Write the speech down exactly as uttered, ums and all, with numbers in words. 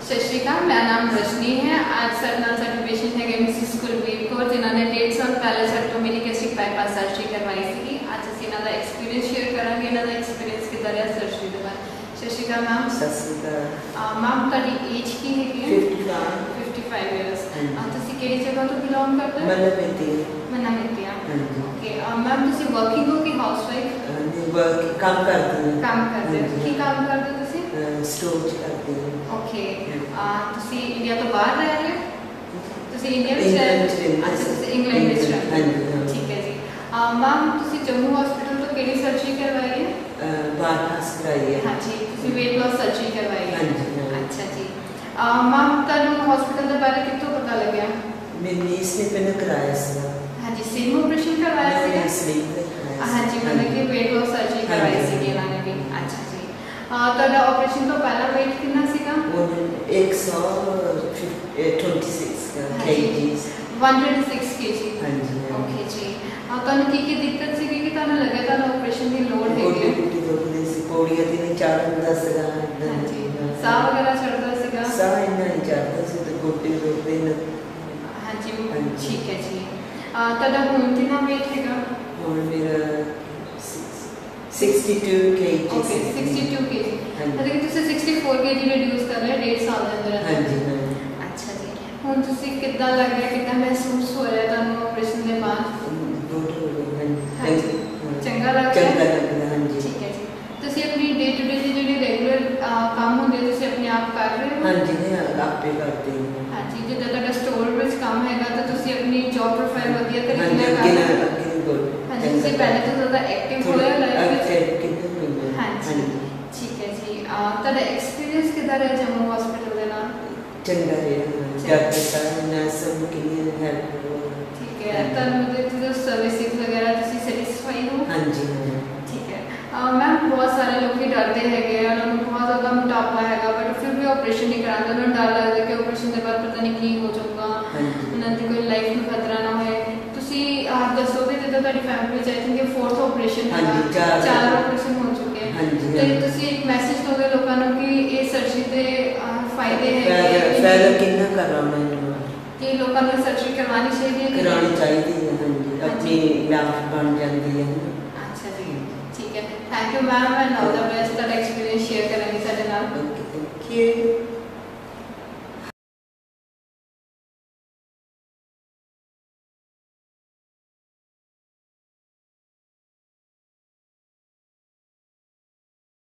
सत श्री अकाल, मेरा नाम रजनी है। आज सर नाल साडे पेशेंट है मिसिस कुलवीर कौर, जिन्होंने डेढ़ साल पहले सेप्टोमेनिक एसिड बाईपास सर्जरी करवाई थी। आज असीं इन्हां दा एक्सपीरियंस शेयर करांगे, इन्हां दा एक्सपीरियंस किद्दां रहा सर्जरी दे बाद। सत श्री अकाल मैम। सत श्री अकाल मैम, तुहाडी एज की है? पचपन ईयर्स। तुसीं किहड़ी जगह तो बिलोंग करदे हो? मन्नामित्ती। मन्नामित्ती। ओके मैम, तुसीं वर्किंग हो कि हाउसवाइफ? वर्क काम करदी हां। काम करदे हो? की काम करदे हो तुसीं? स्टोर च करदी हां। ओके, तुसीं इंडिया तो बाहर रह रहे हो? तुसीं इंडिया विच रह रहे हो? अच्छा, तुसीं इंग्लैंड विच रह रहे हो। ठीक है जी। मैम, तुसीं जम्मू हॉस्पिटल तो किहड़ी सर्जरी करवाई है? बाईपास कराई है। हाँ जी, तुसीं वेट लॉस सर्जरी करवाई है। हाँ जी। अच्छा जी। मैम, तुहानूं हॉस्पिटल के बारे कित्थों पता लग्या? मेरी नीस ने मैंने कराया सी। हाँ जी, सेम ऑपरेशन करवाया सीगा? स्लीप पे कराया। हाँ जी, मतलब कि वेट लॉस सर्जरी करवाई सी इन्हां ने भी। अच्छा जी। तुहाडा ऑपरेशन तो पहला वेट कितना सीगा? एक सौ छब्बीस KGs. One twenty six KG. हाँ जी। ओके जी। तुहानूं की की दिक्कत सी कि तुहानूं लगे तुहानूं ऑपरेशन की लोड़ है? गोडी गोडी दुखदी सी, पौड़ियां ते नहीं चढ़दा सीगा। हाँ जी। साह वगैरह चढ़दा सीगा? साह इन्ना नहीं चढ़दा सी ते गोडी दुखदे न। हाँ जी, ठीक है जी। तुहाडा हुण कितना वेट हैगा? हुण मेरा sixty two KG. Okay, sixty two KG. हाँ जी। मतलब कि तुसीं सिक्सटी फोर केजी रिड्यूस कर लिया डेढ़ साल के अंदर? हाँ जी। हाँ। अच्छा जी। हुण तुसीं किद्दां लग रहा, किद्दां महसूस हो रहा तुहानूं ऑपरेशन के बाद? गुड हो गया। हाँ जी। चंगा लग रहा? चंगा लग रहा। हाँ जी। ठीक है जी। तुसीं अपनी डे टू डे दी जिहड़ी रेगुलर काम हुंदे तुसीं अपने आप कर रहे हो? हाँ जी, मैं आपे करती हूँ। हाँ जी, जिद्दां तुहाडा स्टोर विच काम हैगा तो तुसीं अपनी जॉब प्रोफाइल वधिया तरीके हाँ नाल जी, कर रहे हो? अगे गुड। हाँ जी, तुसीं पहले तो ज़्यादा एक्टिव हो रहे हो लाइफ विच? हाँ जी, ठीक है जी। तुहाडा एक्सपीरियंस किद्दां रहा जम्मू हॉस्पिटल दे नाल? चंगा रहा। डॉक्टर साहब नर्स सब कितनी हेल्प हो। ठीक है, तुहानूं जो सर्विसेज वगैरह तुसीं सैटिस्फाई हो? हाँ जी। ठीक है मैम, बहुत सारे लोग डरते हैं, उन्होंने बहुत ज़्यादा मोटापा है बट फिर भी ऑपरेशन नहीं कराते, उन्होंने डर लगता कि ऑपरेशन के बाद पता नहीं की हो जाऊगा, उन्होंने कोई लाइफ में खतरा ना हो। तुसीं आप दसोगे जो तुहाडी फैमिली में आई थिंक फोर्थ ऑपरेशन है, चार ऑपरेशन हो चुके हैं, तो तुसीं एक मैसेज दोगे लोगों को कि ये सर्जरी के फायदे हैं कि लोगों को सर्जरी करवानी चाहिए? करवानी चाहिए। हाँ जी, अपनी लाइफ बन जाती है। अच्छा जी, ठीक है। Thank you ma'am, and all the best. तुहाडा एक्सपीरियंस शेयर करेंगे साडे नाल। Okay, thank you.